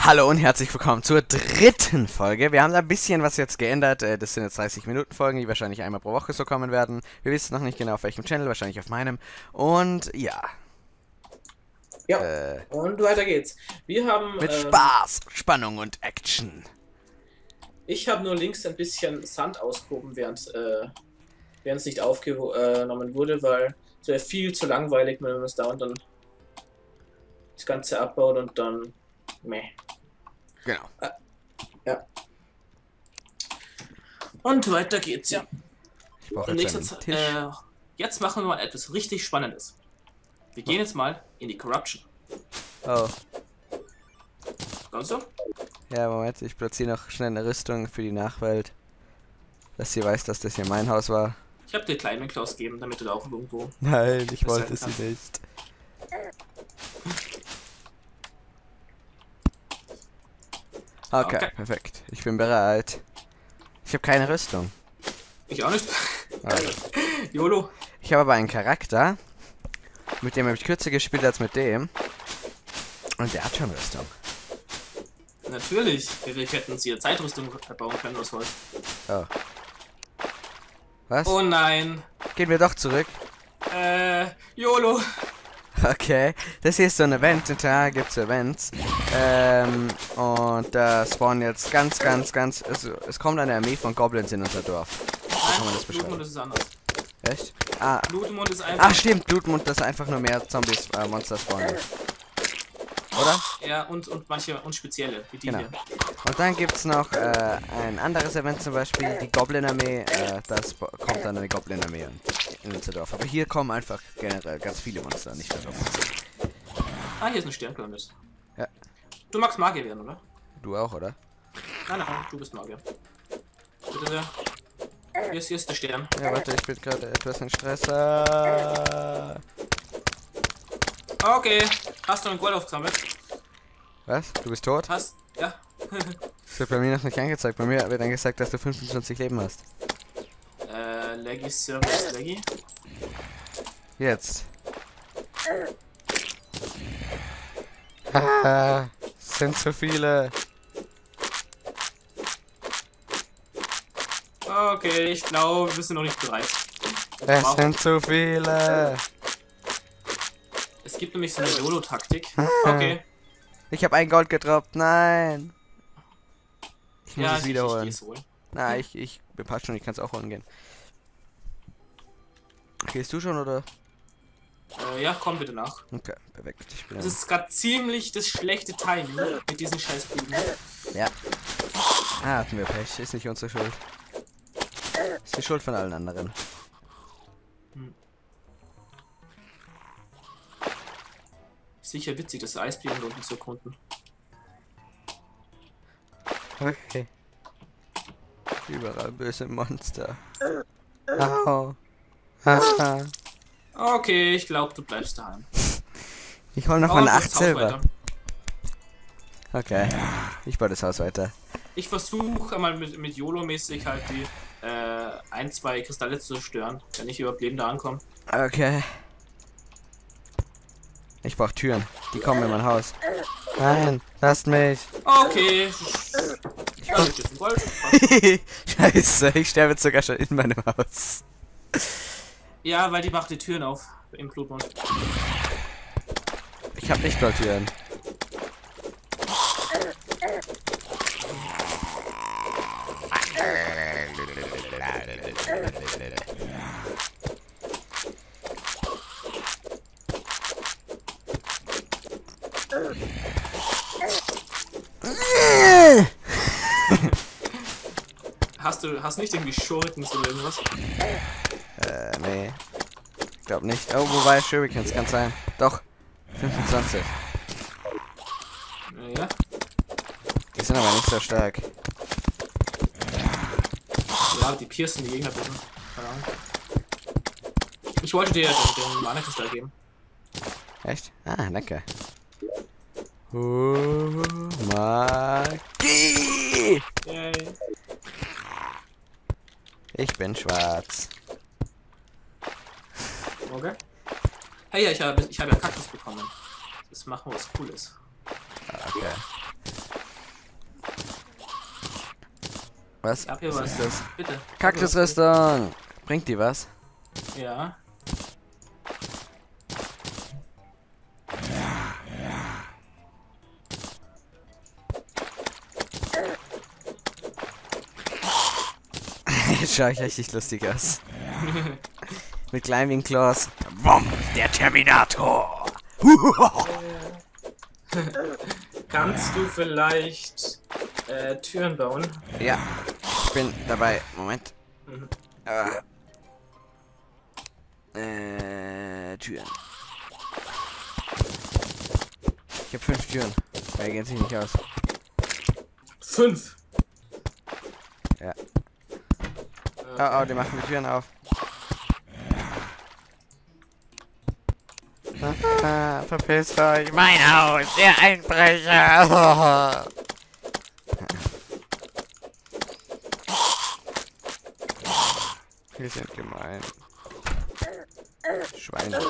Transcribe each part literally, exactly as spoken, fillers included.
Hallo und herzlich willkommen zur dritten Folge. Wir haben da ein bisschen was jetzt geändert. Das sind jetzt dreißig Minuten Folgen, die wahrscheinlich einmal pro Woche so kommen werden. Wir wissen noch nicht genau auf welchem Channel, wahrscheinlich auf meinem. Und ja. Ja, äh, und weiter geht's. Wir haben... Mit ähm, Spaß, Spannung und Action. Ich habe nur links ein bisschen Sand ausgehoben, während äh, während es nicht aufgenommen wurde, weil es wäre viel zu langweilig, wenn man es da und dann das Ganze abbaut und dann... Meh. Genau. Ah, ja. Und weiter geht's, ja. Ich brauche Und jetzt nächstes, einen Tisch. äh, jetzt machen wir mal etwas richtig Spannendes. Wir gehen jetzt mal in die Corruption. Oh. Kommst so? Ja, Moment, ich platziere noch schnell eine Rüstung für die Nachwelt. Dass sie weiß, dass das hier mein Haus war. Ich habe dir kleinen Klaus gegeben, damit du da auch irgendwo... Nein, ich Das wollte sein sie nicht. Okay, Okay. perfekt. Ich bin bereit. Ich habe keine Rüstung. Ich auch nicht. Also. YOLO. Ich habe aber einen Charakter, mit dem habe ich kürzer gespielt als mit dem. Und der hat schon Rüstung. Natürlich. Wir hätten sie ihre Zeitrüstung bauen können aus Holz. Oh. Was? Oh nein. Gehen wir doch zurück. Äh, YOLO. Okay. Das hier ist so ein Event. Hinterher gibt es Events. Ähm, und da spawnen jetzt ganz, ganz, ganz... Also, es kommt eine Armee von Goblins in unser Dorf. So kann man das Blutmond beschreiben. ist anders. Echt? Ah, Blutmond ist einfach... ah stimmt. Blutmund, dass einfach nur mehr Zombies, äh, Monster spawnen. Oder? Ja, und, und manche und spezielle, wie die Genau. hier. Und dann gibt es noch äh, ein anderes Event, zum Beispiel die Goblin-Armee. Äh, das kommt dann eine Goblin-Armee in unser Dorf. Aber hier kommen einfach generell ganz viele Monster, nicht nur Monster. Ah, hier ist ein Sternkirmes. Ja. Du magst Magier werden, oder? Du auch, oder? Nein, nein, du bist Magier. Bitte sehr. Hier ist, hier ist der Stern. Ja, warte, ich bin gerade etwas in Stress. Ah. Okay, hast du einen Gold aufgesammelt? Was? Du bist tot? Hast, ja. Das wird bei mir noch nicht angezeigt. Bei mir wird angezeigt, dass du fünfundzwanzig Leben hast. äh, Leggy Service Leggy. Jetzt. Ah, sind zu viele. Okay, ich glaube, wir sind noch nicht bereit. Es Wow. sind zu viele. Es gibt nämlich so eine YOLO-Taktik. Okay. Ich habe ein Gold gedroppt. Nein. Ich muss Ja, es ich, ich wiederholen. geh's holen. Na, ich, ich, mir passt schon, ich kann es auch holen gehen. Gehst du schon, oder? Äh, ja, komm bitte nach. Okay, perfekt. Ich bin Das ist gerade ziemlich das schlechte Timing mit diesen scheiß Blüten. ja. Ah, hatten wir Pech. Ist nicht unsere Schuld. Ist die Schuld von allen anderen. Hm. Sicher witzig, das Eisbären unten zu erkunden. Okay. Überall böse Monster. Au. Haha. Okay, ich glaube, du bleibst daheim. Ich hol noch Oh, mal du acht hast Haus Silber. weiter. Okay. Ich baue das Haus weiter. Ich versuche einmal mit, mit YOLO-mäßig halt die äh, ein, zwei Kristalle zu zerstören, wenn ich überhaupt lebend da ankomme. Okay. Ich brauche Türen. Die kommen in mein Haus. Nein, lasst mich. Okay. Ich kann nicht jetzt ein Gold. Scheiße, ich sterbe jetzt sogar schon in meinem Haus. Ja, weil die macht die Türen auf im Blutmond. Ich habe nicht mal Türen. Hast du hast nicht irgendwie Schurken oder irgendwas? Äh, nee. Ich glaube nicht. Oh, wobei, Shurikens kann sein. Doch. fünfundzwanzig. Ja. Die sind aber nicht so stark. Ja, die piercen die Gegner bitte. Keine Ahnung. Ich wollte dir den, den Mana-Kristall geben. Echt? Ah, danke. Uh, Magie! Yay. Ich bin schwarz. Okay. Hey, ja, ich habe ich habe ja Kaktus bekommen. Das machen wir was Cooles. Ah, okay. Was? Ich hab hier was was. ist das? Bitte. Kaktusrüstung! Bringt die was? Ja. Schau ich richtig lustig aus. Mit klein wie ein Klaus. Wumm, der Terminator! Kannst du vielleicht äh, Türen bauen? Ja, ich bin dabei. Moment. Mhm. Äh, Türen. Ich habe fünf Türen. Mehr geht sich nicht aus. Fünf. Ja. Okay. Oh, oh, die machen die Türen auf. Ah, verpisst euch. Mein Haus, der Einbrecher. Wir sind gemein. Schweine.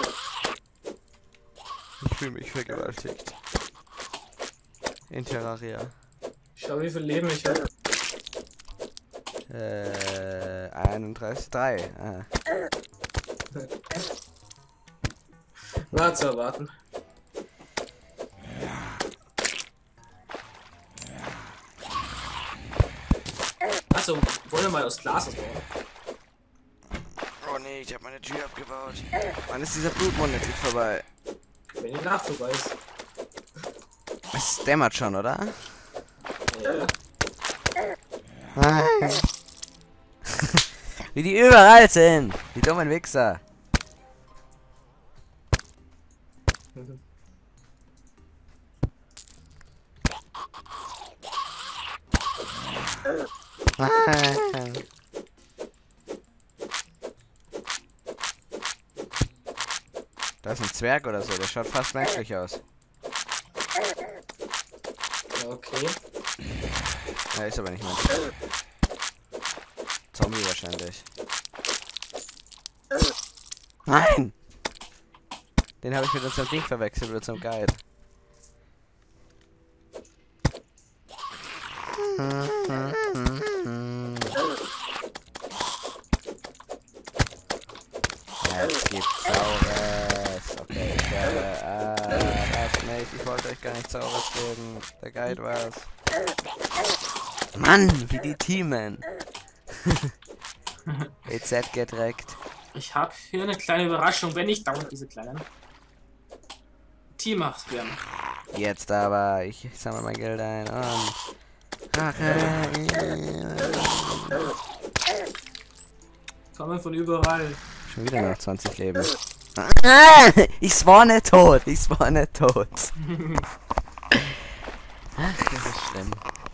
Ich fühle mich vergewaltigt. In Terraria. Schau, wie viel Leben ich habe. Äh, einunddreißig, drei. Ah. War zu erwarten. Achso, wollen wir mal aus Glas was bauen? Oh nee, ich habe meine Tür abgebaut. Wann ist dieser Blutmond endlich vorbei? Wenn die Nacht vorbei ist. Es dämmert schon, oder? Ja. Nein. Wie die überall sind. Die dummen Wichser. Nein. Da ist ein Zwerg oder so, der schaut fast menschlich aus. Okay. Er ist aber nicht menschlich. Zombie wahrscheinlich. Nein! Den habe ich mit unserem Ding verwechselt, mit unserem Guide. Jetzt gibt's Saures. Okay, ich werde... Ah, was nicht. Ich wollte euch gar nicht Saures geben. Der Guide war's. Mann, wie die teamen. E Z gedreckt. Ich habe hier eine kleine Überraschung, wenn ich dauernd diese kleinen Teamer werden. Jetzt aber, ich sammle mein Geld ein und... Rache. Kommen von überall. Schon wieder noch zwanzig Leben. Ich spawne tot, ich spawne tot. Ach, das ist schlimm.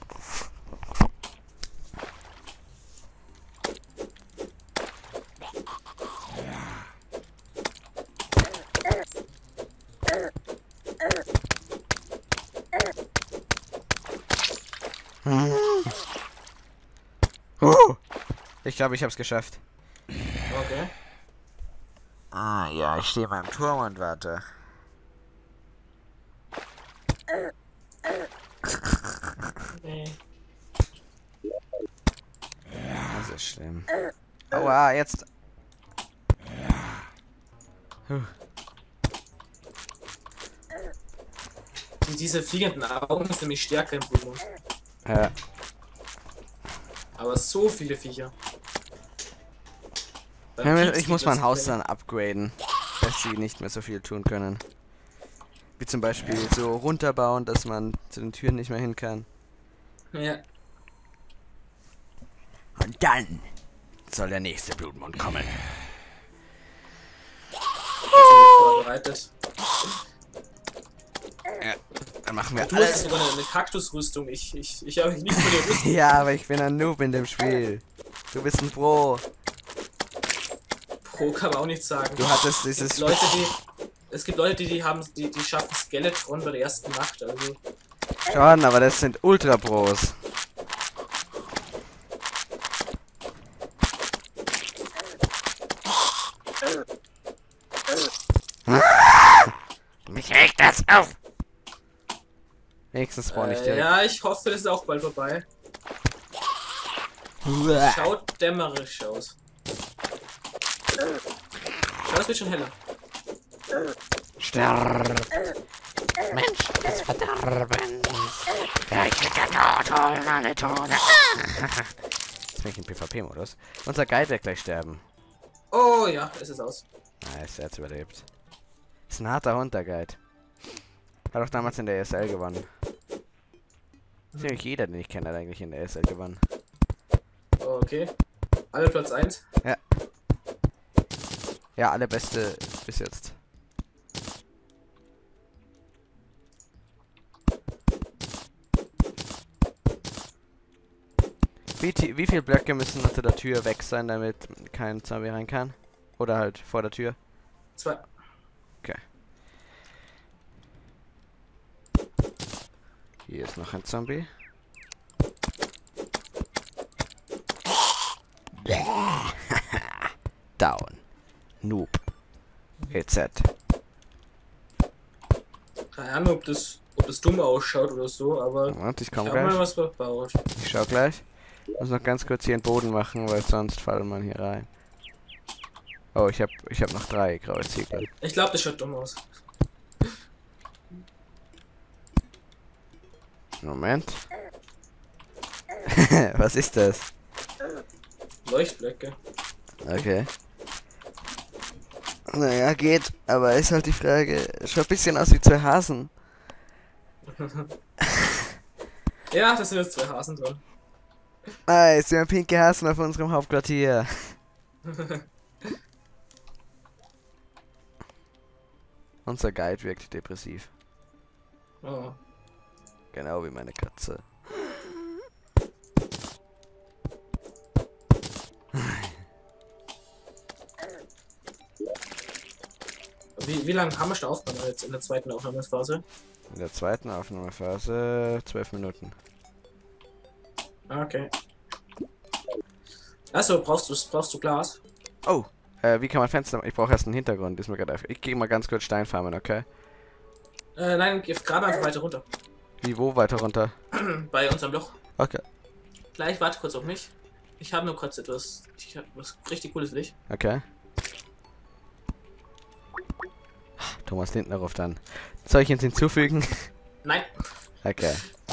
Uh, ich glaube, ich hab's geschafft. Okay. Ah, ja, ich stehe beim Turm und warte. Nee. Das ist schlimm. Aua, jetzt. Huh. Die, diese fliegenden Augen sind nämlich stärker im Blumen. Ja. Aber so viele Viecher. Beim Ja, Pieks ich muss geht mein das Haus nicht dann upgraden, dass sie nicht mehr so viel tun können. Wie zum Beispiel so runterbauen, dass man zu den Türen nicht mehr hin kann. mehr. Ja. Und dann soll der nächste Blutmond kommen. Vorbereitet. Ja, dann machen wir Du hast alles. sogar eine, eine Kaktusrüstung. Ich, ich, ich habe nicht von der Rüstung. Ja, aber ich bin ein Noob in dem Spiel. Du bist ein Pro. Pro kann man auch nicht sagen. Du hattest Es dieses... gibt Leute, die. Es gibt Leute, die, die haben, die, die schaffen Skeletron bei der ersten Nacht. Also. Schon, aber das sind Ultra-Pros. Mich regt das auf. Wenigstens spawn ich Äh, direkt. ja, ich hoffe, das ist auch bald vorbei. Schaut dämmerisch aus. Schau, es wird schon heller. Sterb. Mensch des Verderbens. Der Tod, alle Tode. Jetzt bin ich im PvP-Modus. Unser Guide wird gleich sterben. Oh ja, es ist aus. Nice, er hat's überlebt. Ist ein harter Hund, der Guide. Hat auch damals in der E S L gewonnen. Ziemlich jeder, den ich kenne, hat eigentlich in der E S L gewonnen. Okay. Alle Platz eins? Ja. Ja, alle Beste bis jetzt. Wie, wie viele Blöcke müssen unter der Tür weg sein, damit kein Zombie rein kann? Oder halt vor der Tür? Zwei. Okay. Hier ist noch ein Zombie. Down. Noob. E Z. Keine Ahnung, ob das, ob das dumm ausschaut oder so, aber Und ich komme schau mal, gleich. was wir bauen. Ich schau gleich. Muss noch ganz kurz hier einen Boden machen, weil sonst fallen man hier rein. Oh, ich hab, ich hab noch drei graue Ziegel. Ich glaube, das schaut dumm aus. Moment. Was ist das? Leuchtblöcke. Okay. Naja, geht. Aber ist halt die Frage. Schaut ein bisschen aus wie zwei Hasen. Ja, das sind jetzt zwei Hasen drin. Nice, wir haben pinke Hasen auf unserem Hauptquartier. Unser Guide wirkt depressiv. Oh. Genau wie meine Katze. Wie, wie lange haben wir schon aufgenommen jetzt in der zweiten Aufnahmephase? In der zweiten Aufnahmephase zwölf Minuten. Okay. Also brauchst du brauchst du Glas? Oh, äh, wie kann man Fenster machen? Ich brauche erst einen Hintergrund. Ist mir gerade einfach. Ich gehe mal ganz kurz Stein farmen, okay? Äh, nein, geh gerade einfach weiter runter. Wie, wo weiter runter? Bei unserem Loch. Okay. Gleich, warte kurz auf mich. Ich habe nur kurz etwas, ich hab was richtig Cooles für dich. Okay. Thomas Lindner ruft an. Soll ich ihn hinzufügen? Nein. Okay.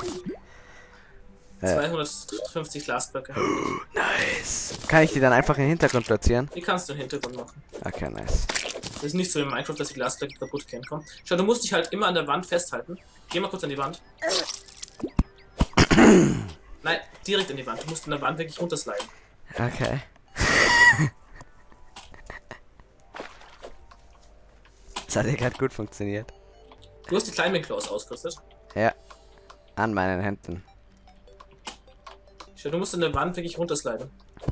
Äh. zweihundertfünfzig Glasblöcke. Nice. Kann ich die dann einfach im Hintergrund platzieren? Die kannst du im Hintergrund machen. Okay, nice. Das ist nicht so in Minecraft, dass die Glasblöcke kaputt gehen. Komm. Schau, du musst dich halt immer an der Wand festhalten. Geh mal kurz an die Wand. Nein, direkt an die Wand. Du musst an der Wand wirklich runtersliden. Okay. Das hat ja gerade gut funktioniert. Du hast die Climbing Claws ausgerüstet. Ja. An meinen Händen. Schau, du musst an der Wand wirklich runtersliden.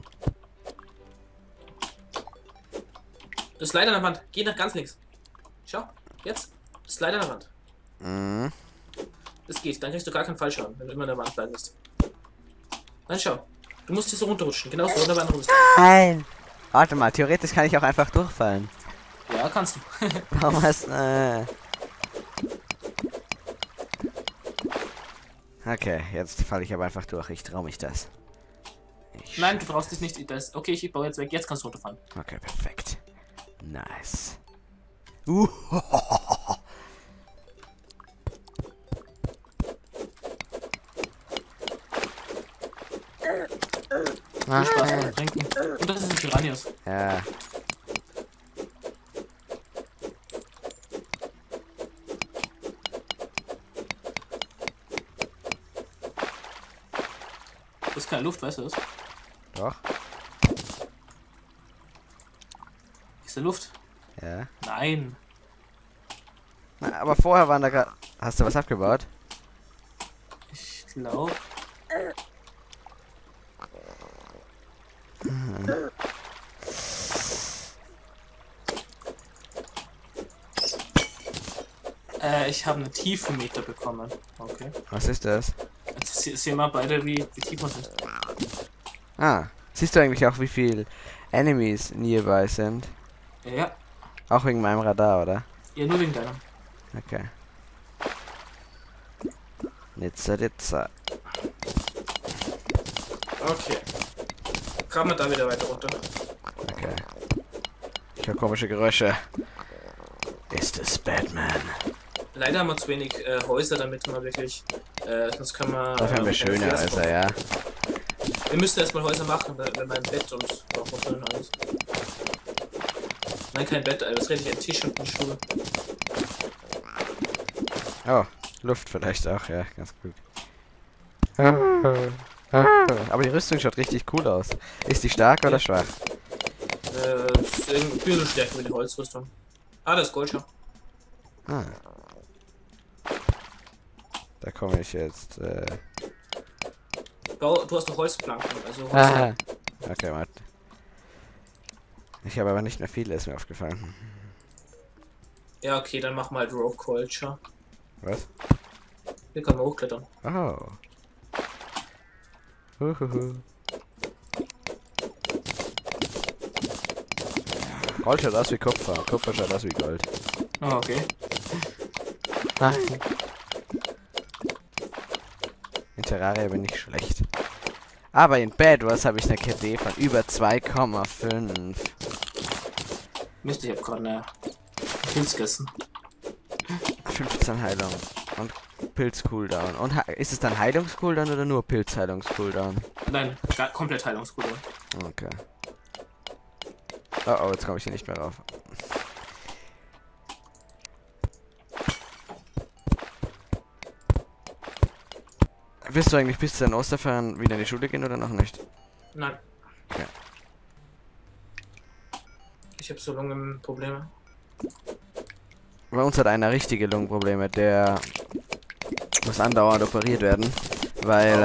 Du slide an der Wand. Geh nach ganz links. Schau, jetzt. Slide an der Wand. Mhm. Das geht, dann kriegst du gar keinen Fallschaden, wenn du immer an der Wand bleibst. Dann schau. Du musst hier so runterrutschen, genau so an der Wand runter. Nein! Warte mal, theoretisch kann ich auch einfach durchfallen. Ja, kannst du. Warum hast du... Äh... Okay, jetzt falle ich aber einfach durch. Ich traue mich das. Ich Nein, du traust dich nicht. Das. Okay, ich baue jetzt weg. Jetzt kannst du runterfallen. Okay, perfekt. Nice. Uh. Viel Spaß beim Trinken. Und das ist ein Piranhas. Ja. Das ist keine Luft, weißt du das? Doch. Ist da Luft? Ja. Nein. Na, aber vorher waren da gerade... Hast du was abgebaut? Ich glaube. Mhm. Äh, ich habe einen Tiefenmeter bekommen. Okay. Was ist das? Jetzt se sehen wir beide, wie, wie tief wir sind. Ah. Siehst du eigentlich auch, wie viel Enemies nearby sind? Ja. Auch wegen meinem Radar, oder? Ja, nur wegen deiner. Okay. Nizza, Nizza. Okay. Graben wir da wieder weiter runter. Okay. Ich höre komische Geräusche. Ist es Batman? Leider haben wir zu wenig äh, Häuser, damit wir wirklich. Äh, sonst können wir. Dafür haben wir äh, schöne Häuser, ja. Wir müssten erstmal Häuser machen, wenn wir ein Bett und auch und alles. Nein, kein Bett, das rede ich, ein Tisch und ein Stuhl. Oh, Luft vielleicht auch, ja, ganz gut. Aber die Rüstung schaut richtig cool aus. Ist die stark oder schwach? Äh, ist ein bisschen stärker wie die Holzrüstung. Ah, das ist Gold schon. Ah. Da komme ich jetzt. Äh... Bau, du hast doch Holzplanken, also Holz. Aha. Okay, warte. Ich habe aber nicht mehr viele, ist mir aufgefallen. Ja, okay, dann machen wir halt Rope Culture. Was? Hier kann man hochklettern. Oh. Huhuhu. Gold schaut aus wie Kupfer, Kupfer schaut aus wie Gold. Ah, okay. Nein. In Terraria bin ich schlecht. Aber in Bad Wars habe ich eine K D von über zwei Komma fünf. Mist, ich hab gerade eine Pilz gegessen. fünfzehn Heilung und Pilz-Cooldown. Und ist es dann Heilungs-Cooldown oder nur Pilz-Heilungs-Cooldown? Nein, komplett Heilungskugeln. Okay. Oh, oh, jetzt komme ich hier nicht mehr rauf. Willst du eigentlich bis zu den Osterferien wieder in die Schule gehen oder noch nicht? Nein. Okay. Ich habe so Lungenprobleme. Bei uns hat einer richtige Lungenprobleme, der muss andauernd operiert werden, weil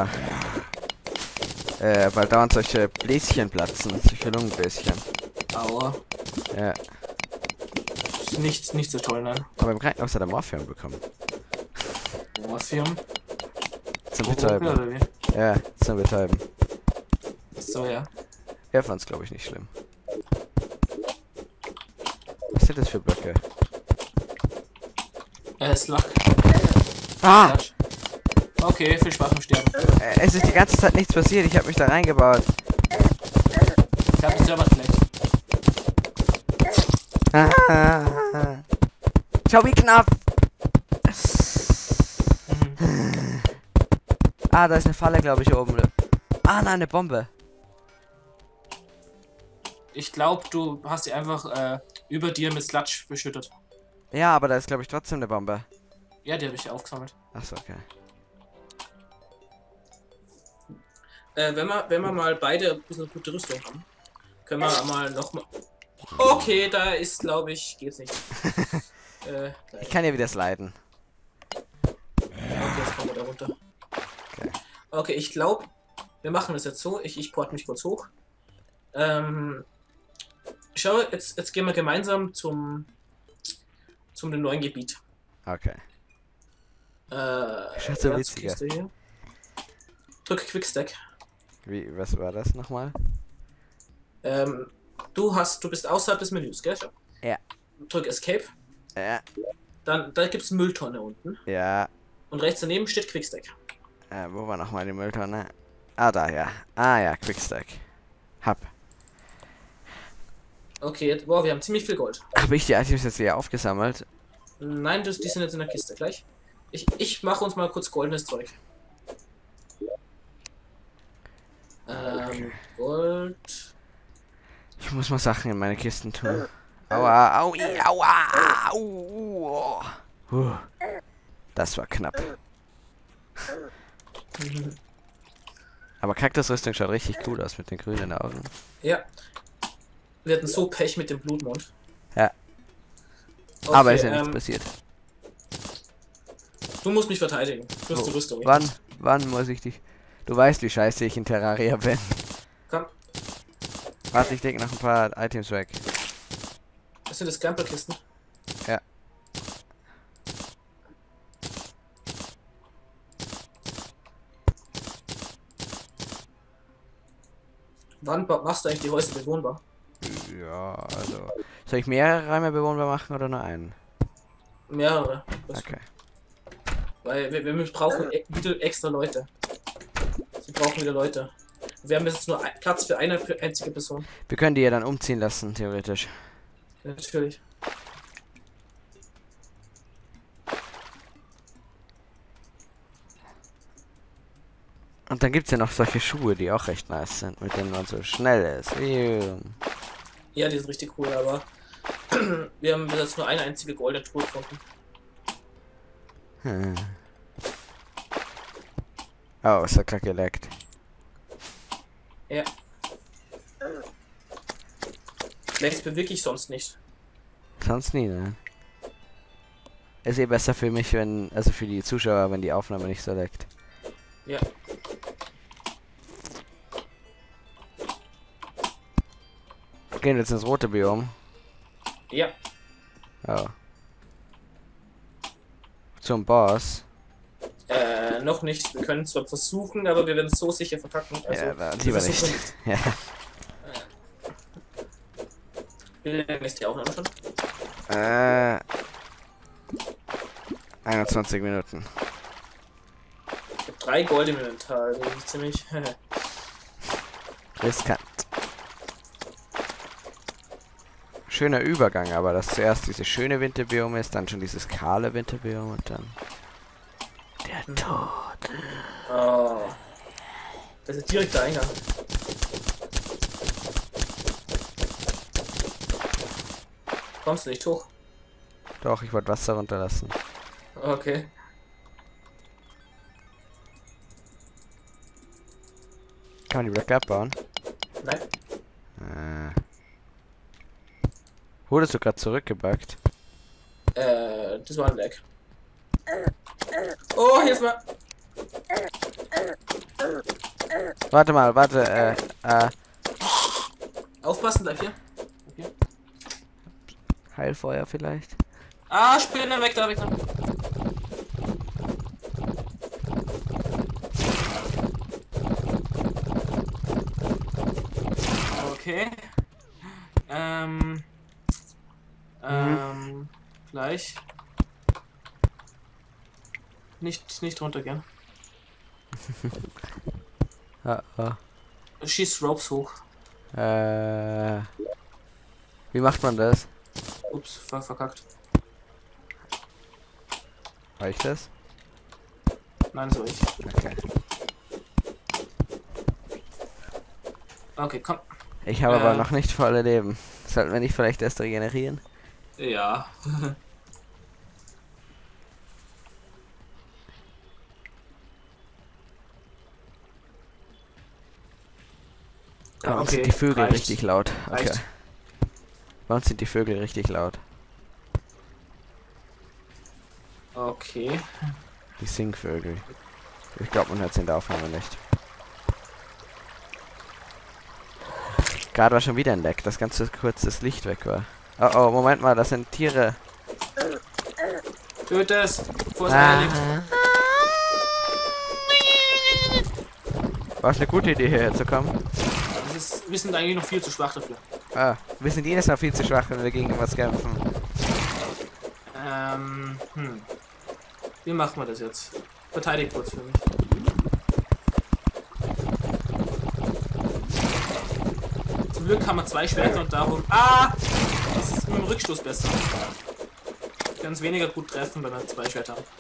äh, äh, weil dauernd solche Bläschen platzen, solche Lungenbläschen. Aua. Ja. Ist nicht, nicht so toll, nein. Aber im Krankenhaus hat er Morphium bekommen. Morphium? Zum Oder Betäuben. wie? Ja, zum Betäuben. So, ja. Er fand's, glaube ich, nicht schlimm. Was sind das für Blöcke? Äh, Slug. Ah! Okay, viel Spaß beim Sterben. Äh, es ist die ganze Zeit nichts passiert, ich habe mich da reingebaut. Ich hab den Server schlecht. Ah, schau wie knapp! Mhm. Ah, da ist eine Falle, glaube ich, oben. Ah, nein, eine Bombe. Ich glaube, du hast die einfach äh, über dir mit Sludge beschüttet. Ja, aber da ist, glaube ich, trotzdem eine Bombe. Ja, die habe ich aufgesammelt. Achso, okay. Äh, wenn wir, wenn wir mal beide ein bisschen gute Rüstung haben, können wir mal noch mal. Okay, da ist, glaube ich, geht's nicht. äh, Ich kann ja wieder sliden. Okay, jetzt kommen wir da runter. Okay. Okay, ich glaube, wir machen das jetzt so. Ich, ich port mich kurz hoch. Ähm, schau, jetzt, jetzt gehen wir gemeinsam zum, zum dem neuen Gebiet. Okay. Äh, Schaut so ja, witzig aus. du hier. Drück Quickstack. Wie, was war das nochmal? Ähm, du hast, du bist außerhalb des Menüs, gell? Schau. Ja. Drück Escape. Ja. Dann, da gibt es eine Mülltonne unten. Ja. Und rechts daneben steht Quickstack. Äh, wo war nochmal die Mülltonne? Ah, da, ja. Ah, ja, Quickstack. Hab. Okay, jetzt, boah, wir haben ziemlich viel Gold. Habe ich die Items jetzt hier aufgesammelt? Nein, das, die sind jetzt in der Kiste gleich. Ich, ich mache uns mal kurz goldenes Zeug. Ähm, Okay. Gold. Ich muss mal Sachen in meine Kisten tun. Aua, aui, aua, au, oh. Puh. Das war knapp. Aber Kaktusrüstung schaut richtig cool aus mit den grünen Augen. Ja. Wir hatten so Pech mit dem Blutmond. Ja. Okay, Aber ist ja nichts ähm, passiert. Du musst mich verteidigen. Du hast Oh. die Rüstung. Wann? Wann muss ich dich... Du weißt, wie scheiße ich in Terraria bin. Komm. Warte, ich leg noch ein paar Items weg. Das sind das Scamper-Kisten. Ja. Wann ba- machst du eigentlich die Häuser bewohnbar? Ja, also... Soll ich mehrere Räume bewohnbar machen oder nur einen? Mehrere. Das- Okay. Weil wir, wir brauchen e wieder extra Leute. Sie brauchen wieder Leute. Wir haben jetzt nur ein, Platz für eine einzige Person. Wir können die ja dann umziehen lassen, theoretisch. Natürlich. Und dann gibt es ja noch solche Schuhe, die auch recht nice sind, mit denen man so schnell ist. Ja, die sind richtig cool, aber wir haben jetzt nur eine einzige goldene Truhe gefunden. Hm. Oh, ist ja gerade geleckt. Ja. Längst bewirke ich sonst nicht. Sonst nie, ne? Ist eh besser für mich, wenn, also für die Zuschauer, wenn die Aufnahme nicht so leckt. Ja. Gehen wir jetzt ins rote Biom. Ja. Oh. Zum Boss. Äh, noch nicht. Wir können zwar versuchen, aber wir werden es so sicher verkacken. Also, ja, lieber nicht. nicht. Ja. Wie lange ist die Aufnahme schon? Äh. einundzwanzig Minuten. Ich habe drei Gold im Inventar, also das ist ziemlich riskant. Schöner Übergang, aber dass zuerst dieses schöne Winterbiom ist, dann schon dieses kahle Winterbiom und dann der Mhm. Tod. Oh. Das ist direkt der Eingang. Kommst du nicht hoch? Doch, ich wollte Wasser runterlassen. Okay. Kann man die Blöcke abbauen? Nein. Äh. Wurdest du gerade zurückgebackt? Äh, das war ein Lag. Oh, hier ist mal. Warte mal, warte, äh, äh, Aufpassen, bleib hier. Okay. Heilfeuer vielleicht? Ah, Spinne, weg da, weg da. Okay. Ähm. Ähm. Gleich. Nicht, nicht runtergehen. Ah, ah. Schieß Ropes hoch. Äh. Wie macht man das? Ups, ver verkackt. Reicht das? Nein, so ich. Okay. Okay, komm. Ich habe Äh. aber noch nicht volle Leben. Sollten wir nicht vielleicht erst regenerieren? Ja. Bei uns Okay, sind die Vögel reicht. richtig laut. Okay. Reicht. Bei uns sind die Vögel richtig laut. Okay. Die Singvögel. Ich glaube, man hört es in der Aufnahme nicht. Gerade war schon wieder ein Leck, das ganze kurz das Licht weg war. Oh oh, Moment mal, das sind Tiere. Töte es, bevor es Ah. liegt. War es eine gute Idee, hierher zu kommen? Das ist, wir sind eigentlich noch viel zu schwach dafür. Ah, wir sind jedes Mal viel zu schwach, wenn wir gegen was kämpfen. Ähm, hm. Wie machen wir das jetzt? Verteidigt kurz für mich. Zum Glück haben wir zwei Schwerter und darum... Ah! Das ist mit dem Rückstoß besser. Wir können es weniger gut treffen, wenn wir zwei Schwerter haben.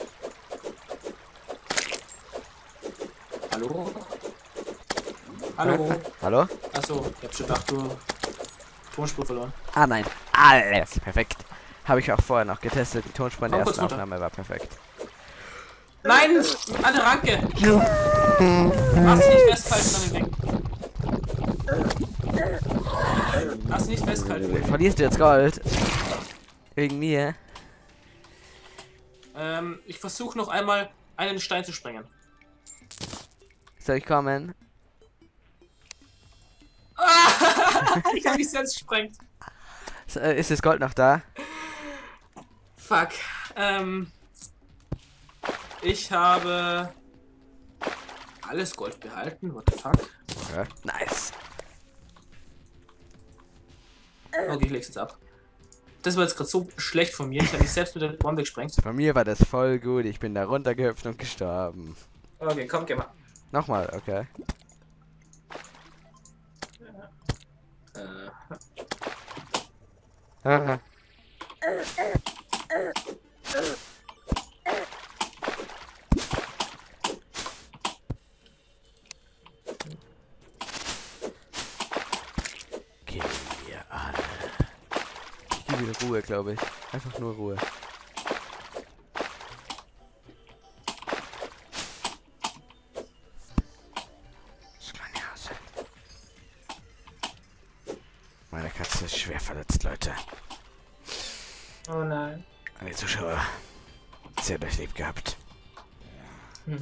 Hallo? Hallo? Hallo? Achso, ich hab schon gedacht, du... Tonspur verloren. Ah nein, alles perfekt. Habe ich auch vorher noch getestet. Die Tonspur in der Komm kurz ersten runter. Aufnahme war perfekt. Nein! Eine Ranke! Lass dich nicht festhalten an dem Ding. Lass dich nicht festhalten. Verlierst du jetzt Gold? Wegen mir? Ähm, ich versuche noch einmal einen Stein zu sprengen. Soll ich kommen? Ich habe mich selbst gesprengt. So, äh, ist das Gold noch da? Fuck. Ähm, ich habe alles Gold behalten. What the fuck? Ja. Nice. Okay, ich leg's jetzt ab. Das war jetzt gerade so schlecht von mir. Ich habe mich selbst mit der Bombe gesprengt. Bei mir war das voll gut. Ich bin da runtergehüpft und gestorben. Okay, komm, geh mal. Nochmal, okay. Ah. Geh mir alle. Ich gebe wieder Ruhe, glaube ich. Einfach nur Ruhe. Das kleine Hase. Meine Katze ist schwer verletzt, Leute. Oh nein. An die Zuschauer. Sie hat euch lieb gehabt. Hm.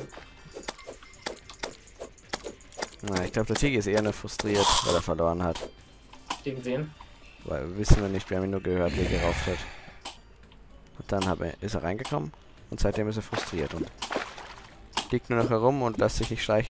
Na, ich glaube, der Tiger ist eher nur frustriert, weil er verloren hat. Gegen wen? Weil wir wissen wir nicht, wir haben ihn nur gehört, wie er gerauft hat. Und dann hab er, ist er reingekommen und seitdem ist er frustriert und liegt nur noch herum und lässt sich nicht streichen.